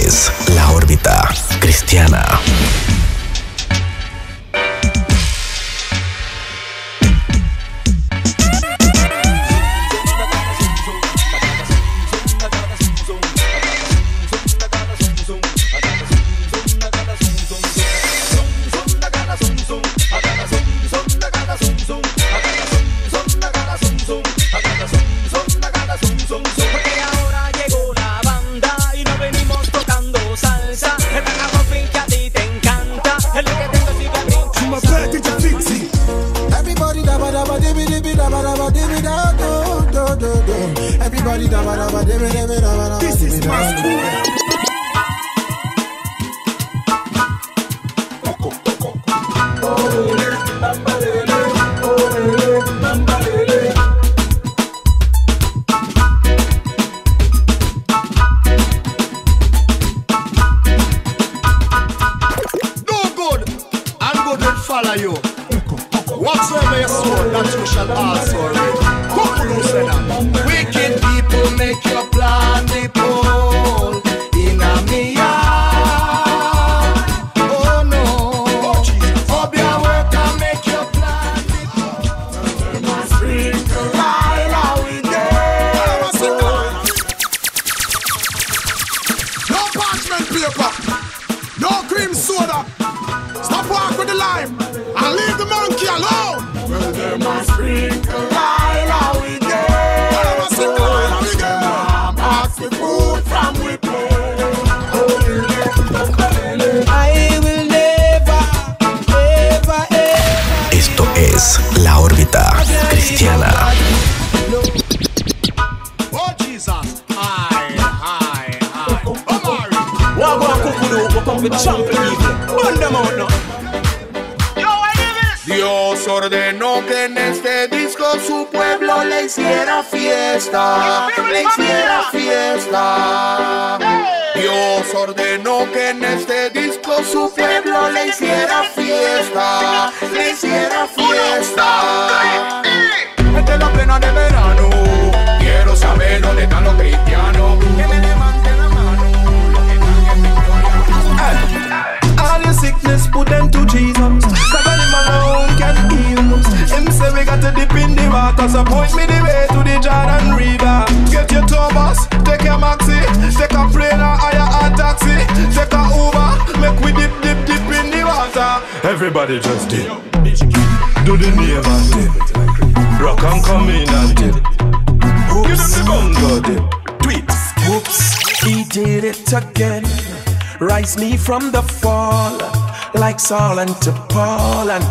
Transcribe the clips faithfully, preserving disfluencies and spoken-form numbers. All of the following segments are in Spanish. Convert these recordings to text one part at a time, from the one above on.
es La Órbita Cristiana. This is my school. Do good and good will follow you. Whatsoever your soul, that you shall also reap. Who say that? Wicked people make your plan the pole in a me yard. Oh no, hope your work and make your plan the pole. Must sprinkle while are we there? No parchment paper, no cream soda. Stop walk with the lime and leave the monkey alone. Well, they must sprinkle while are we there? Ask the food from we play. I will never, ever, ever. Esto es La Órbita Cristiana. Oh Jesus, hi, hi, hi. Omari. Walk on Kukudu, walk on with champion evil. Burn them out now. Dios ordenó que en este disco su pueblo le hiciera fiesta, le hiciera fiesta. Dios ordenó que en este disco su pueblo le hiciera fiesta, le hiciera fiesta. Esta es la plena de verano, quiero saber dónde están los cristianos. Que me levanten la mano, los que están en victoria. All your sickness, put them to Jesus. Cause him alone can heal. Him say we got to dip in the water, so point me the way to the Jordan River. Get your Thomas, take your Maxi, take a plane or hire a taxi, take a Uber, make we dip, dip, dip in the water. Everybody just dip, do the neighbor dip, rock and come in and dip. Give them the bongo dip, tweet. Whoops, he did it again. Rise me from the fall, like Saul unto Paul, and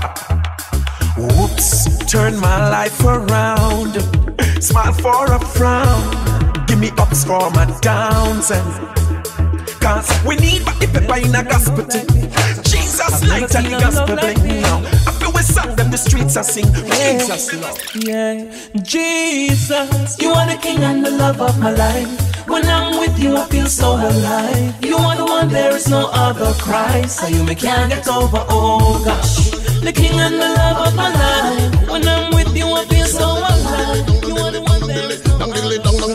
whoops, turn my life around. Smile for a frown, give me ups for my downs, and cause we need body pepper in a gospel thing. Jesus light and the gospel bling now. After we sang them, the streets are sing. Jesus love, yeah. Jesus, you are the king and the love of my life. When I'm with you, I feel so alive. You are the one, there is no other Christ. So you me can't get over, oh gosh. The king and the love of my life. When I'm with you, I feel so alive. You are the one, there is no other Christ.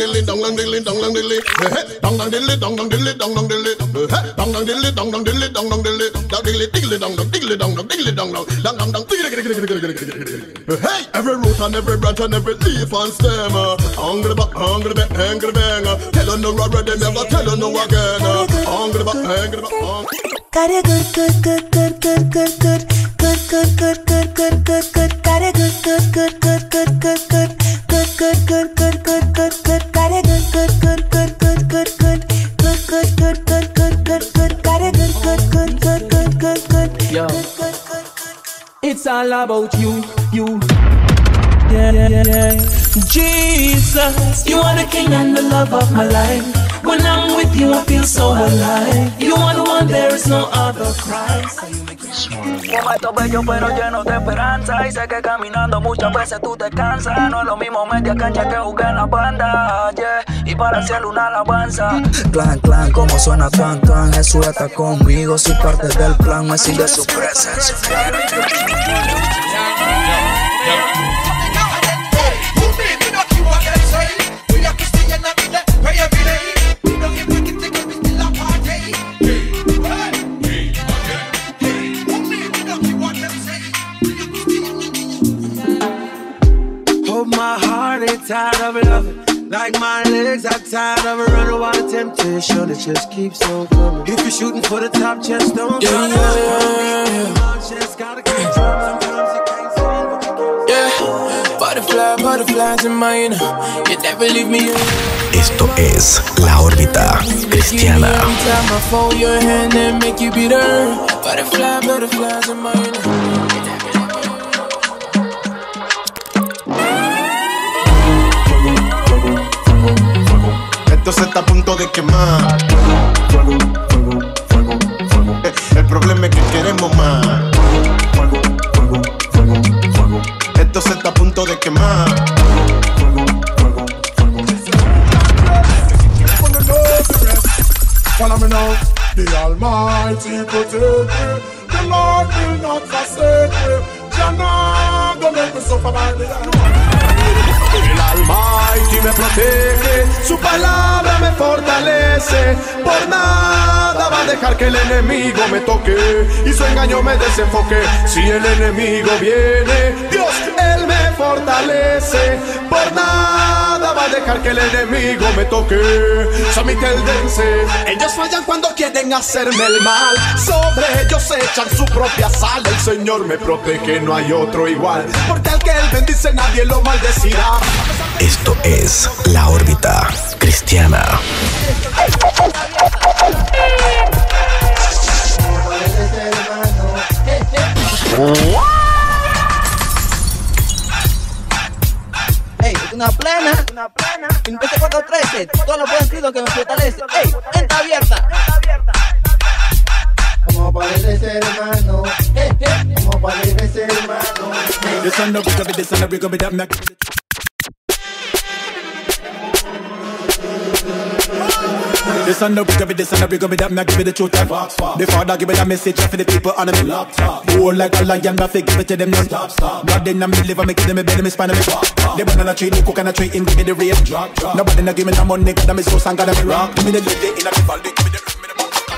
Hey, every root and every branch and every leaf and stem. Hungry back, hungry back, hungry back. Tell her no already, never tell her no again. Hungry back, hungry back. Got a good, good, good, good, good, good, good, good, good, good, good, good, good, good. Got a good, good, good, good, good, good, good, good, good, good, good, good, good. Got a good, good, good, good, good, good, good, good, good, good, good, good, good. Got a good, good, good, good, good, good, good. Yo, it's all about you, you. Yeah, yeah, yeah. Jesus, you are the king and the love of my life. When I'm with you, I feel so alive. You are the one, there is no other Christ. Momento bello pero lleno de esperanza. Y sé que caminando muchas veces tú te cansas. No es lo mismo media cancha que jugar en la banda, yeah. Y para el cielo una alabanza. Clan, clan, como suena clan, clan. Jesús está conmigo, soy parte del plan. Me sigue su presencia. Hold my heart, it's tired of loving. Like my legs are tired of running while the temptation, it just keeps on coming. If you're shooting for the top, just don't yeah, yeah, yeah, yeah. Just gotta keep trying. Sometimes you can't see what you can't see. Yeah, butterfly, butterflies in my inner. You never leave me alone. Esto es La Órbita Cristiana. Esto se está a punto de quemar. Fuego, fuego, fuego, fuego. El problema es que queremos más. Fuego, fuego, fuego, fuego. Esto se está a punto de quemar. Fuego, fuego, fuego. Follow me now. The Almighty protect me. The Lord will not forsake me. Jah don't make me suffer by the El Almighty me protege, su palabra me fortalece. Por nada va a dejar que el enemigo me toque y su engaño me desenfoque. Si el enemigo viene, Dios, Él me fortalece. Por nada va a dejar que el enemigo me toque. Son mi tendencia. Ellos fallan cuando quieren hacerme el mal. Sobre ellos echan su propia sal. El Señor me protege, no hay otro igual. Porque al que Él bendice nadie lo maldecirá. Esto es La Órbita Cristiana. Ey, es una plena, una plena. veinte cuatro trece, todo lo puedo escrito que me fortalece. Ey, entra abierta. Como parece ser hermano, como parece ser hermano. This one no pick up it, this one no pick up it, that me. This one no pick up it, this one no pick up it, that me give it the truth. The Father give it a message for the people on me. Oh, like a lion, but give it to them. Stop, stop. God in me live, I make them a bed, me spine me. They want on a tree, they cook on a tree, in give me the rape. Nobody no give me no money, God me so sang, God me rock. Give me the lady in the valley, give me the rhythm,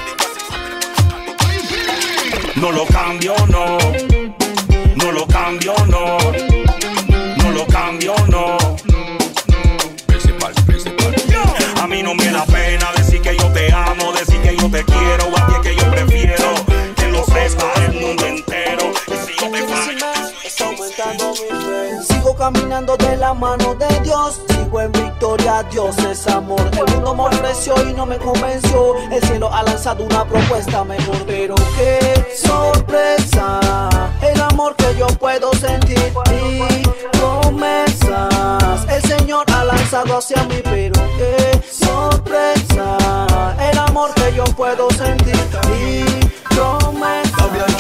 me the No lo cambio, no. No lo cambio, no. No lo cambio, no. Principal, principal. A mí no me da pena decir que yo te amo, decir que yo te quiero, a ti es que yo prefiero que lo sepa el mundo entero. Y si yo te fallo, sigo caminando de la mano de Dios, sigo en victoria, Dios es amor. El mundo me ofreció y no me convenció, el cielo ha lanzado una propuesta mejor. Pero qué sorpresa, el amor que yo puedo sentir y promesas el Señor ha lanzado hacia mí. Pero qué sorpresa, el amor que yo puedo sentir y promesas.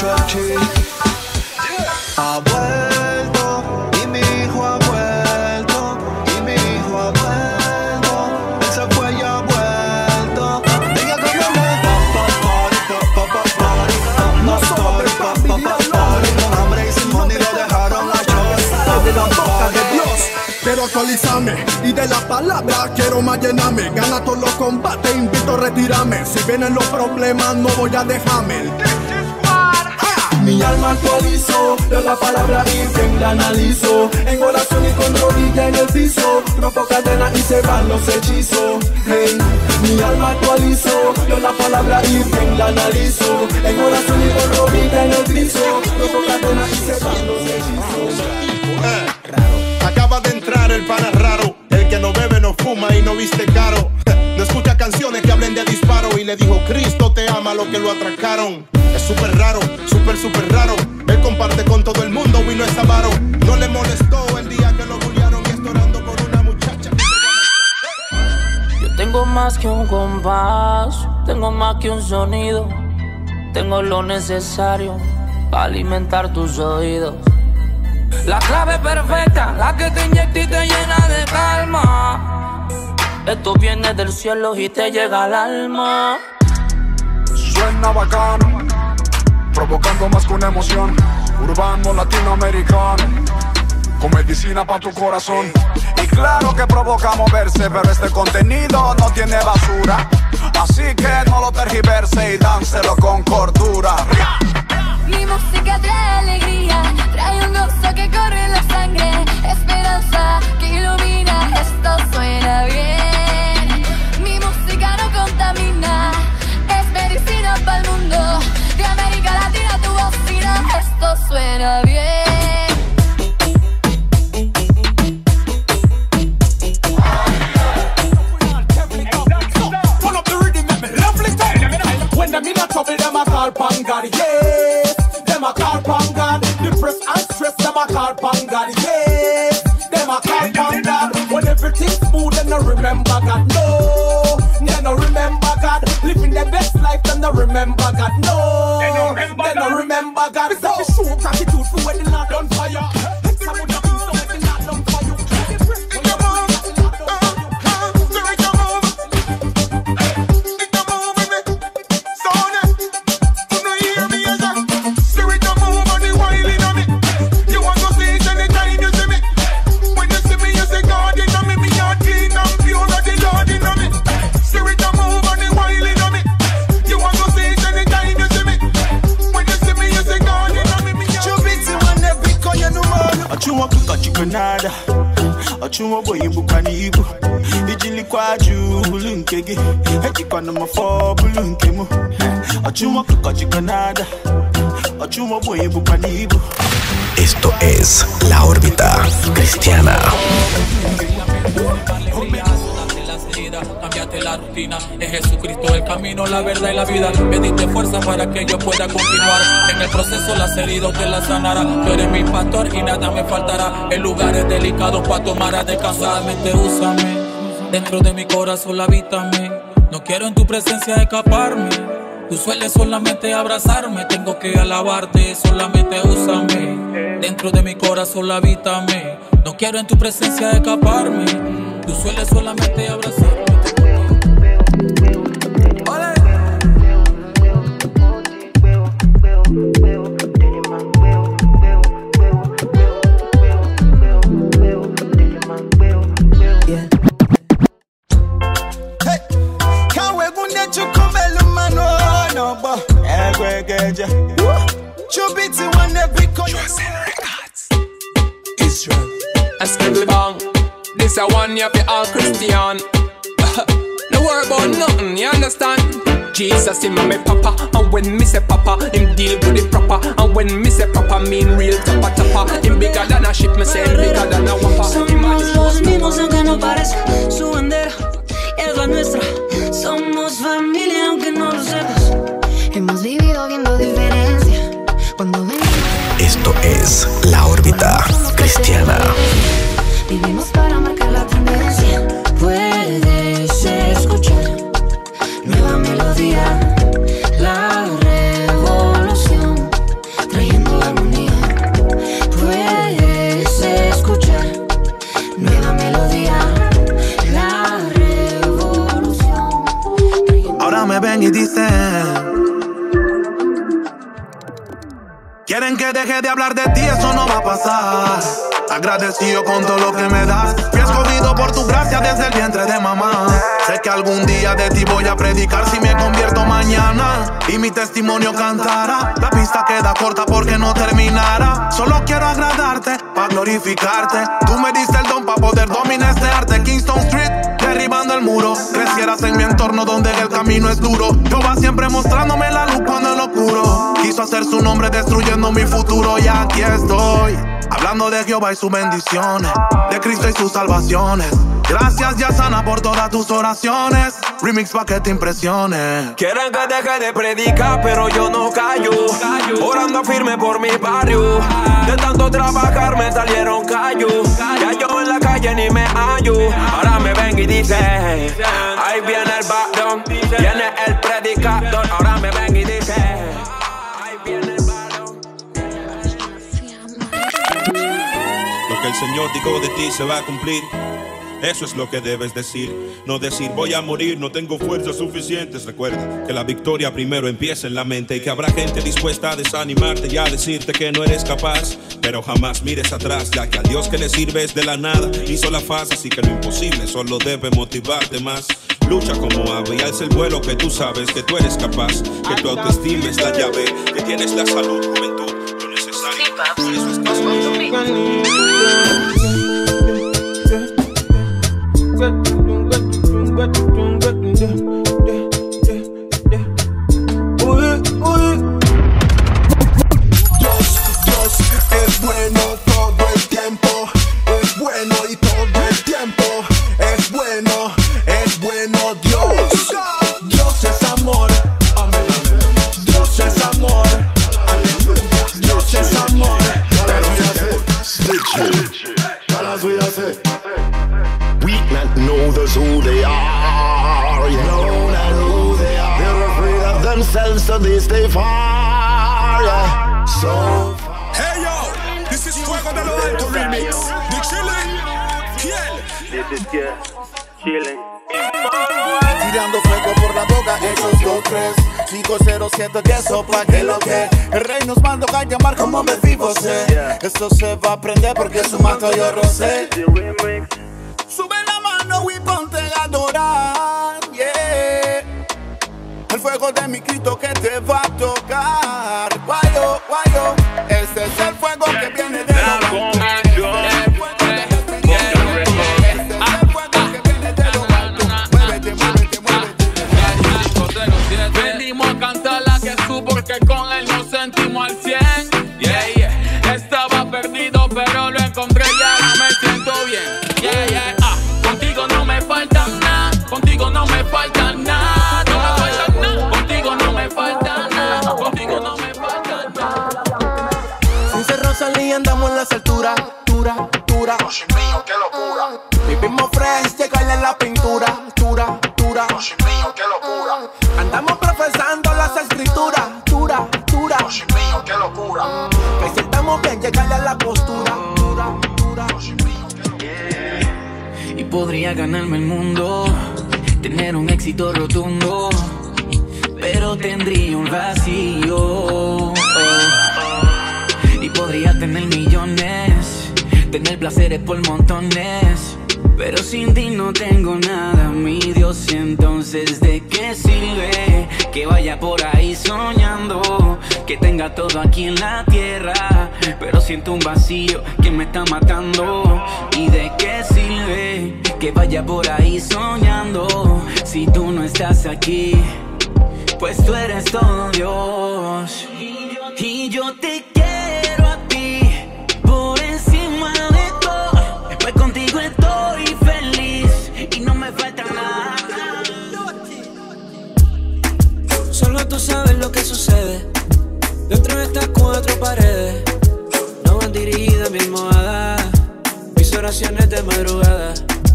Ha vuelto y mi hijo ha vuelto y mi hijo ha vuelto. Él se fue y ha vuelto. Diga como me no somos con hambre y sin money lo dejaron a chorar. De la boca de Dios quiero actualizarme y de la palabra quiero más llenarme. Gana todos los combates, invito a retirarme. Si vienen los problemas no voy a dejarme. Mi alma actualizo, leo la palabra y bien la analizo. En oración y con rodilla en el piso, rompo cadenas y se van los hechizos. Hey, mi alma actualizo, leo la palabra y bien la analizo. En oración y con rodilla en el piso, rompo cadenas y se van los hechizos. Eh, acaba de entrar el pana raro, el que no bebe, no fuma y no viste caro. No escucha canciones que hablen de disparo y le dijo Cristo te ama lo que lo atracaron. Es súper raro, súper, súper raro. Él comparte con todo el mundo y no es avaro. No le molestó el día que lo bullearon y está orando por una muchacha. Yo tengo más que un compás, tengo más que un sonido. Tengo lo necesario para alimentar tus oídos. La clave perfecta, la que te inyecta y te llena de calma. Esto viene del cielo y te llega al alma. Suena bacano, provocando más que una emoción. Urbano latinoamericano, con medicina para tu corazón. Y claro que provoca moverse, pero este contenido no tiene basura. Así que no lo tergiverse y dánselo con cordura. Mi música trae alegría, a call upon God, yes. Them a call upon God. When everything's smooth, them no remember God, no. They no remember God. Living their best life, them no remember God, no. They no remember, they no remember God. It's like a show gratitude for when the Lord done fire. Nada, achuma boy bukani ibu. Ijili kwa juu bulunkege, heki kwa nama fo bulunkemu. Achuma kuka chika nada, achuma boy bukani ibu. Esto es La Órbita Cristiana. Cámbiate la rutina, es Jesucristo el camino, la verdad y la vida. Pediste fuerza para que yo pueda continuar. En el proceso las heridas te las sanará. Tú eres mi pastor y nada me faltará. En lugares delicados para tomar a descansar. Solamente úsame, dentro de mi corazón habítame. No quiero en tu presencia escaparme. Tú sueles solamente abrazarme. Tengo que alabarte, solamente úsame. Dentro de mi corazón habítame. No quiero en tu presencia escaparme. Tú sueles solamente abrazarme. Israel. Asking bang. This a one you be all Christian. No worry about nothing, you understand? Jesus him and me papa, and when me say papa, him deal with it proper. And when me say papa, mean real tapa tapa. Him bigger than a ship, me say him bigger than a wampa. Somos los mismos aunque no parezca. Su bandera es la nuestra. Somos familia aunque no lo sepas. Hemos vivido viendo diferencia. Cuando ven. Esto es La Órbita Cristiana. Vivimos para marcar la tendencia. Puedes escuchar nueva melodía, la revolución, trayendo armonía. Puedes escuchar nueva melodía, la revolución. Ahora me ven y dicen: quieren que deje de hablar de ti, eso no va a pasar. Agradecido con todo lo que me das. Fui escogido por tu gracia desde el vientre de mamá. Sé que algún día de ti voy a predicar si me convierto mañana. Y mi testimonio cantará. La pista queda corta porque no terminará. Solo quiero agradarte, para glorificarte. Tú me diste el don para poder dominar este arte. Kingston Street, derribando el muro. Crecieras en mi entorno donde el camino es duro. Jehová siempre mostrándome la luz cuando lo oscuro. Quiso hacer su nombre destruyendo mi futuro. Y aquí estoy, hablando de Jehová y sus bendiciones, de Cristo y sus salvaciones. Gracias ya sana por todas tus oraciones. Remix pa' que te impresiones. Quieren que deje de predicar, pero yo no callo. Orando firme por mi barrio. De tanto trabajar me salieron callos. Ya yo en la calle ni me hallo. Ahora me ven y dicen: ahí viene el backdown, viene el predicador. Ahora me ven y dicen: ahí viene el backdown. Lo que el Señor dijo de ti se va a cumplir. Eso es lo que debes decir. No decir voy a morir, no tengo fuerzas suficientes. Recuerda que la victoria primero empieza en la mente. Y que habrá gente dispuesta a desanimarte y a decirte que no eres capaz. Pero jamás mires atrás, ya que a Dios que le sirves de la nada hizo la faz. Así que lo imposible solo debe motivarte más. Lucha como ave y alza el vuelo, que tú sabes que tú eres capaz. Que tu autoestima es la llave, que tienes la salud, juventud, lo necesario. Por eso estás conmigo. Dios, Dios es bueno todo el tiempo. Es bueno y todo el tiempo. Es bueno, es bueno Dios. Dios es amor. Dios es amor. Dios es amor. Richie. Tell us what you say. Weak not know those who they are. Yeah. Know not who they are. They're afraid of themselves, so they stay far. Yeah. So far. Hey yo, this is Fuego de lo Alto remix. The Chilling, Kiel. This is Kiel, Chilling. Tirando fuego por la boca, esos dos tres cinco cero siete, que eso pa' que lo que el rey nos mandó a llamar como me vivo sé. Yeah. Esto se va a aprender porque su manto yo rocé. Sube la mano y ponte a adorar, yeah. El fuego de mi Cristo que te va a tocar. Guayo, guayo, este es el fuego que viene de lo alto. Porque con él nos sentimos al cien. Yeah, yeah. Estaba perdido, pero lo encontré y ahora me siento bien. Yeah, yeah. Ah, contigo no me falta nada. Contigo no me falta nada. No me falta nada. Contigo no me falta nada. Contigo no me falta nada. Sin ser Rosalía andamos en las alturas. Dura, dura. Dios mío, qué locura. Vivimos fresh, llegarle en la pintura. Dura, dura. Dios mío, qué locura. Andamos profesando las escrituras. Dura, dura. Dios mío, qué locura. Me sentamos bien, llegarle a la postura. Dura, dura. Dios mío, qué locura. Y podría ganarme el mundo, tener un éxito rotundo, pero tendría un vacío. Oh. Y podría tener millones, tener placeres por montones, pero sin ti no tengo nada, mi Dios. Entonces, ¿de qué sirve que vaya por ahí soñando, que tenga todo aquí en la tierra, pero siento un vacío que me está matando? ¿Y de qué sirve que vaya por ahí soñando si tú no estás aquí? Pues tú eres todo Dios. Y yo te quiero a ti por encima de todo, pues contigo estoy feliz y no me falta nada. Solo tú sabes lo que sucede dentro de estas cuatro paredes. No van dirigidas mi almohada, mis oraciones de madrugada.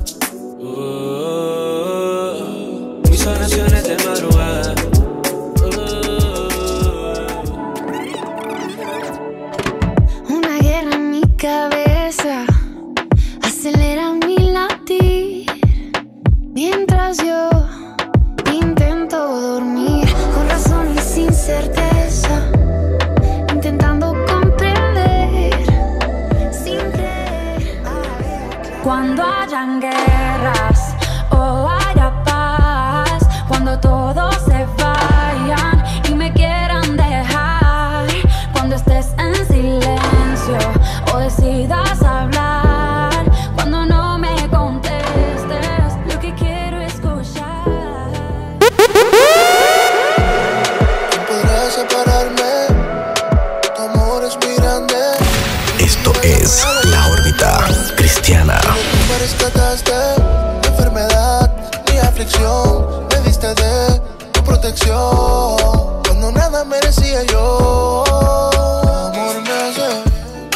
Oh, mis oraciones de madrugada. Una guerra en mi cabeza acelera mi latir, mientras yo intento dormir con razón y sin certeza, intentando comprender sin creer. Cuando hayan guerras o haya paz, cuando todos se vayan y me quieran dejar, cuando estés en silencio o decidas hablar, cuando no me contestes lo que quiero escuchar. ¿Quién podrá separarme? Tu amor es muy grande. Esto es La Órbita Cristiana. Me rescataste de enfermedad, mi aflicción, me diste de tu protección cuando nada merecía yo. Tu amor me hace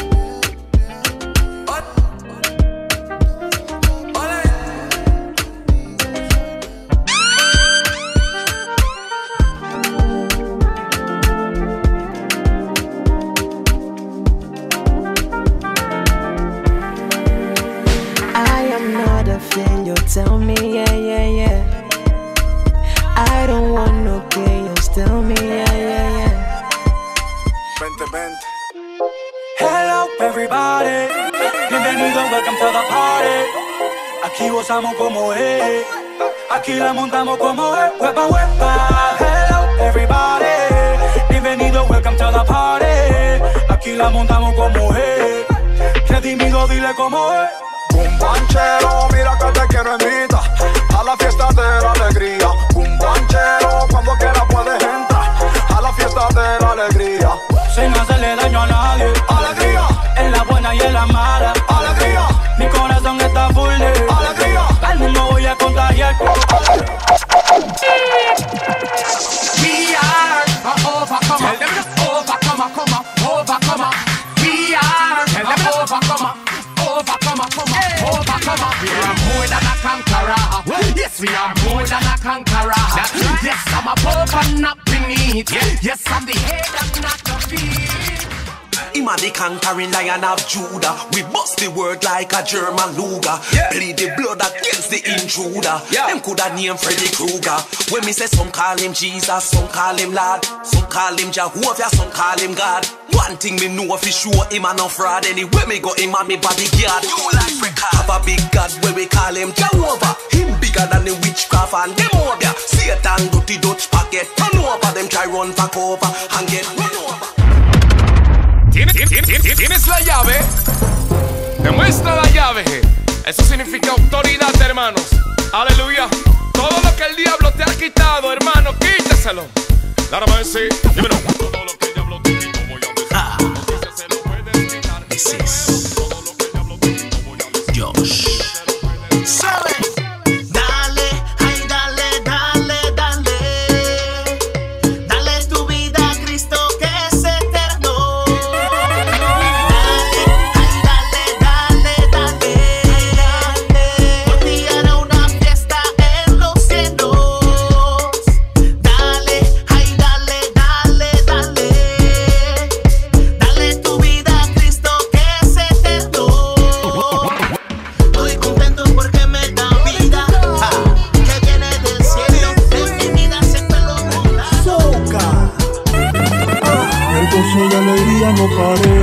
I am not a fan, you tell me, yeah, yeah, yeah. I don't want no games, tell me, yeah, yeah, yeah. Vente, vente. Hello everybody, bienvenido, welcome to the party. Aquí gozamos como es, aquí la montamos como es. Huepa, huepa. Hello everybody, bienvenido, welcome to the party. Aquí la montamos como es, redimido, dile como es. Un banchero, mira que te quiero invitar a la fiesta de la alegría. Un banchero, cuando quiera puedes entrar a la fiesta de la alegría. Sin hacerle daño a nadie, alegría. En la buena y en la mala, alegría. Mi corazón está full de alegría. Al mundo voy a contagiar. We are a overcomer. Tell them just overcomer, come on, overcomer. We are a overcomer. come on. We are more than a conqueror. Yes, we are more than a conqueror. Yes, I'm above and not beneath. Yes, I'm the head and not the feet. Him a the conquering lion of Judah. We bust the word like a German Luger. Yeah. Bleed the blood against the intruder. Yeah. Them coulda named Freddy Krueger. When me say some call him Jesus, some call him Lord, some call him Jehovah, some call him God. One thing me know for sure, him a no fraud. Anywhere me go, him a me bodyguard. You like record. Have a big God where we call him Jehovah. Him bigger than the witchcraft and them over. Satan dirty Dutch pocket. Run over them try run for cover and get run over. Tienes la llave, te muestra la llave. Eso significa autoridad, hermanos. Aleluya. Todo lo que el diablo te ha quitado, hermano, quítaselo. Dame decir, dímelo. Todo lo que el diablo te quitó, voy a decir. Ah. No sé si se lo puedes quitar. This is Josh. ¿Sabes? No paré.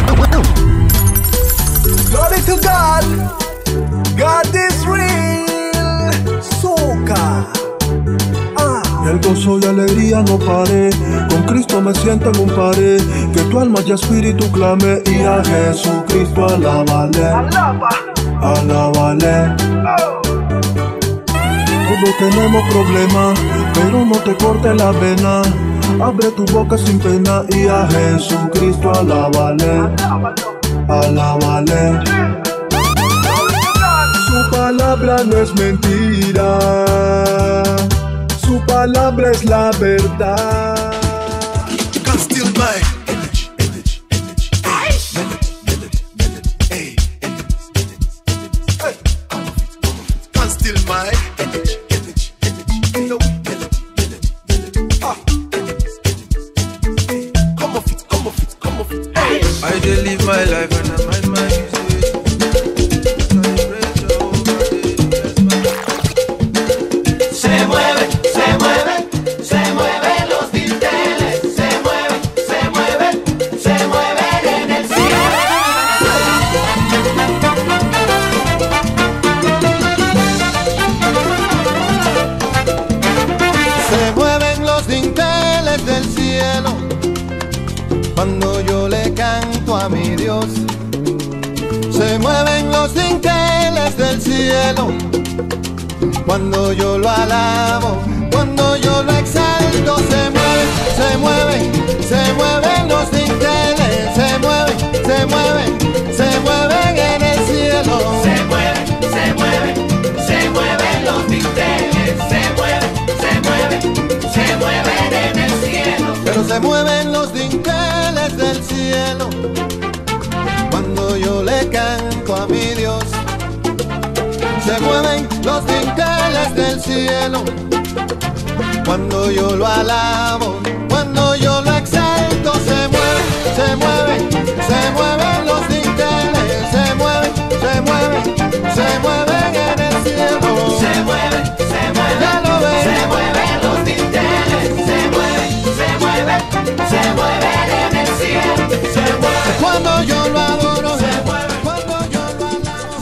Glory to God, God is real. Soca. Ah. El gozo y alegría no paré. Con Cristo me siento en un pared. Que tu alma y espíritu clame y a Jesucristo alábale. Alaba. Alábale. Oh. Todos tenemos problemas, pero no te cortes la vena. Abre tu boca sin pena y a Jesucristo alábale, alábale. Su palabra no es mentira, su palabra es la verdad. You can steal my image, image, image, melody, melody, hey, hey, can't steal my image, image, image, no. I just live my life and I mind my music. Se mueve, se mueve, se mueven los dinteles. Se mueve, se mueve, se mueven en el cielo. Se mueven los dinteles del cielo cuando yo le canto a mi Dios. Se mueven los dinteles del cielo cuando yo lo alabo, cuando yo lo exalto. Se mueven, se mueven, se mueven los dinteles. Se mueven, se mueven, se mueven en el cielo. Se mueven, se mueven, se mueven los dinteles. Se mueven, se mueven, se mueven en el cielo. Pero se mueven los dinteles del cielo cuando yo le canto a mi Dios. Se mueven los dinteles del cielo cuando yo lo alabo, cuando yo lo exalto. Se mueven, se mueven, se mueven los dinteles. Se mueven, se mueven, se mueven en el cielo. Se mueven, se mueven, ya lo ven. Se mueven los dinteles. Se mueven, se mueven, se mueven en el cielo. Se mueven cuando yo lo adoro. Se mueven cuando yo lo alabo.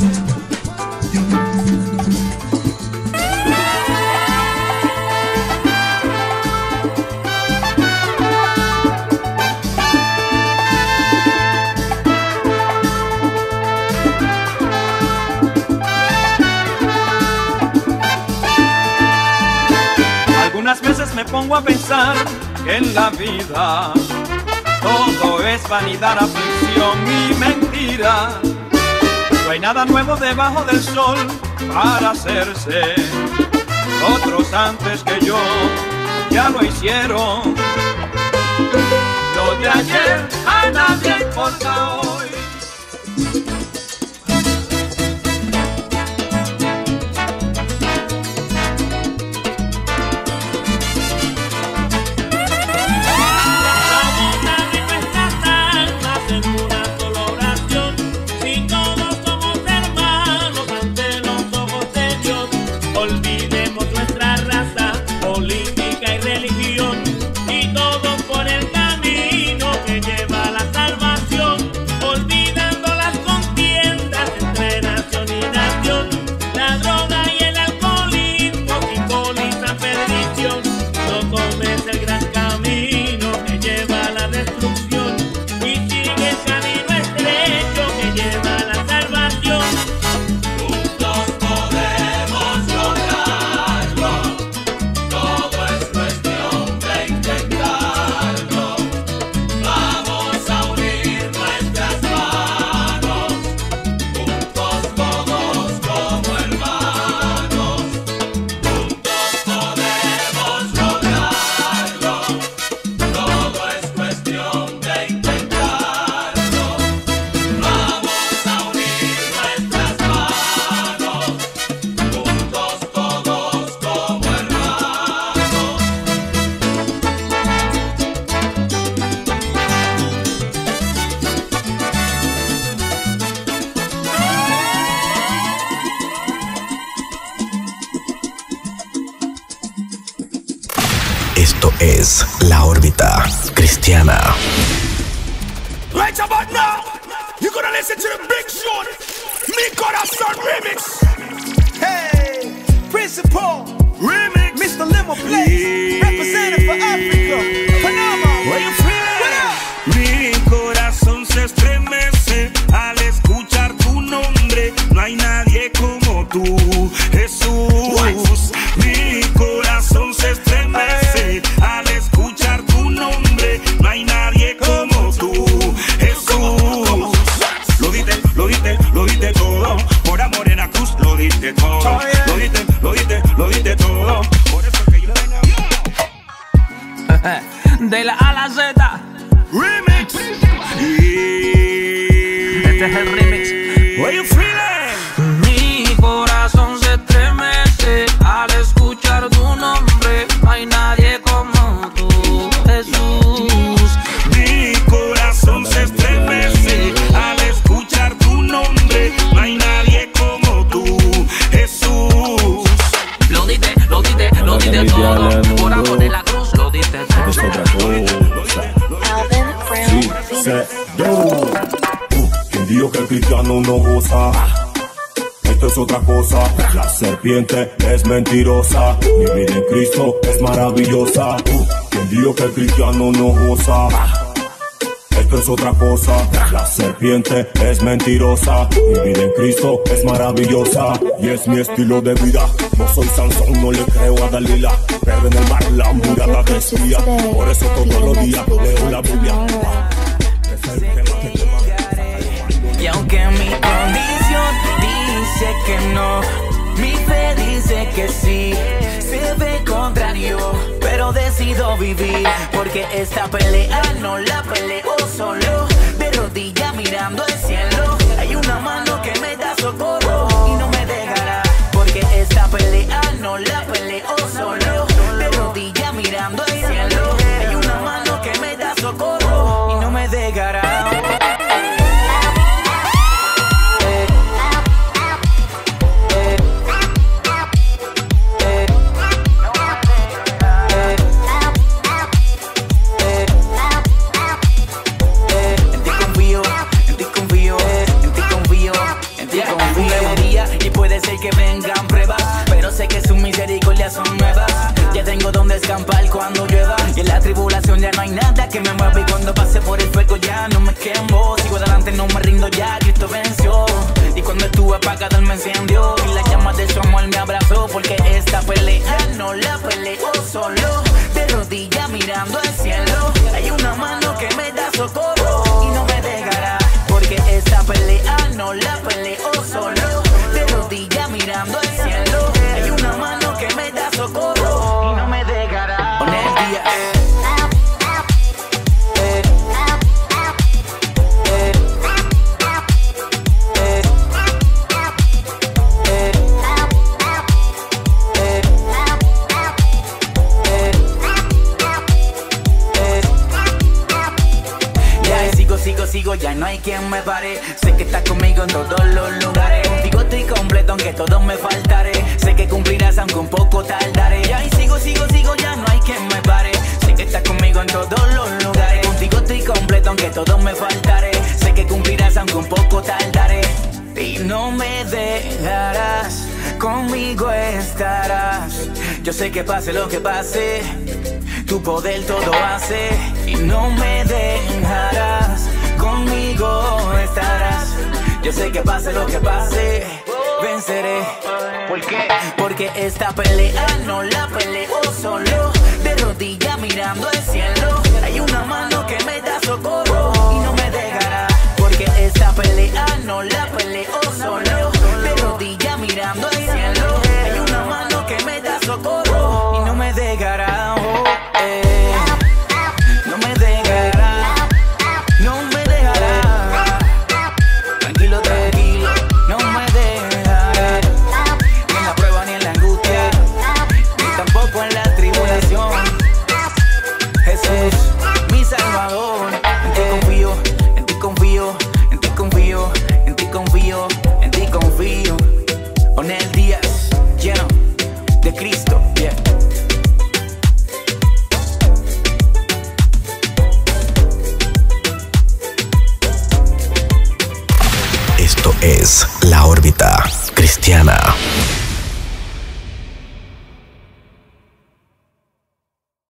Algunas veces me pongo a pensar que en la vida todo es vanidad, aflicción y mentira. No hay nada nuevo debajo del sol para hacerse. Otros antes que yo ya lo hicieron. Lo de ayer a nadie importa hoy. Esto es La Órbita Cristiana. Right about now, you're gonna listen to the big short, Mi Corazón remix. Hey, Principal remix, Mister Limo Place, representing for Africa, Panama. Where you feeling? Mi corazón se estremece al escuchar tu nombre. No hay nadie como tú, Jesús. Mi corazón se estremece al escuchar tu nombre. No hay nadie como tú, Jesús. Lo diste, lo diste, lo diste todo. Por amor en la cruz lo diste todo. Lo diste, lo diste, lo diste todo. Por eso que yo vengo. De la A a la Z. Remix. Este es el remix. Where you feeling? Mi corazón se estremece al escuchar tu nombre. No hay nadie como tú, Jesús. Mi corazón se estremece al escuchar tu nombre. No hay nadie como tú, Jesús. Lo diste, lo diste, lo diste todo. Por amor de la cruz, lo diste todo. Es otra cosa. Sí, se yo. ¿Quién dijo que el cristiano no goza? Esto es otra cosa. La serpiente es mentirosa. Mi vida en Cristo es maravillosa. ¿Quién dijo que el cristiano no goza? Esto es otra cosa. La serpiente es mentirosa. Mi vida en Cristo es maravillosa. Y es mi estilo de vida. No soy Sansón, no le creo a Dalila. Pero en el mar la mirada desvía. Por eso todos los días leo la Biblia. Y aunque mi condición dice que no, mi fe dice que sí. Se ve contrario, pero decido vivir. Porque esta pelea no la peleo solo. De rodillas mirando al cielo. Hay una mano que me da socorro y no me dejará. Porque esta pelea no la peleo solo. De rodillas mirando al cielo. Hay una mano que me da socorro y no me dejará. Que vengan pruebas, pero sé que sus misericordias son nuevas. Ya tengo donde escampar cuando llueva. Y en la tribulación ya no hay nada que me mueva. Y cuando pase por el fuego ya no me quemo. Sigo adelante, no me rindo ya, Cristo venció. Y cuando estuve apagado él me encendió. Y la llama de su amor me abrazó. Porque esta pelea no la peleo solo. De rodillas mirando al cielo. Hay una mano que me da socorro y no me dejará. Porque esta pelea no la peleo solo. De rodillas mirando al cielo. Hay una mano que me da socorro y no me dejará. Con el día, eh. Eh. Eh. Eh. Eh. Eh. Ya sigo, sigo, sigo, ya no hay quien me pare. Sé que estás conmigo en todos los lugares. Contigo estoy completo aunque todo me faltaré. Sé que cumplirás aunque un poco tardaré. Ya y sigo, sigo, sigo, ya no hay quien me pare. Sé que estás conmigo en todos los lugares. Contigo estoy completo aunque todo me faltaré. Sé que cumplirás aunque un poco tardaré. Y no me dejarás, conmigo estarás. Yo sé que pase lo que pase, tu poder todo hace. Y no me dejarás, conmigo estarás. Yo sé que pase lo que pase, venceré. ¿Por qué? Porque esta pelea no la peleo solo. De rodillas mirando al cielo. Hay una mano que me da socorro y no me dejará. Porque esta pelea no la peleo solo. De rodillas mirando al cielo. Hay una mano que me da socorro y no me dejará. Oh, eh. No me dejará. No me dejará. Tranquilo, tranquilo. No me dejará. Ni en la prueba ni en la angustia. Ni tampoco en la tribulación. Jesús, mi Salvador. En ti confío, en ti confío, en ti confío, en ti confío. Esto es La Órbita Cristiana.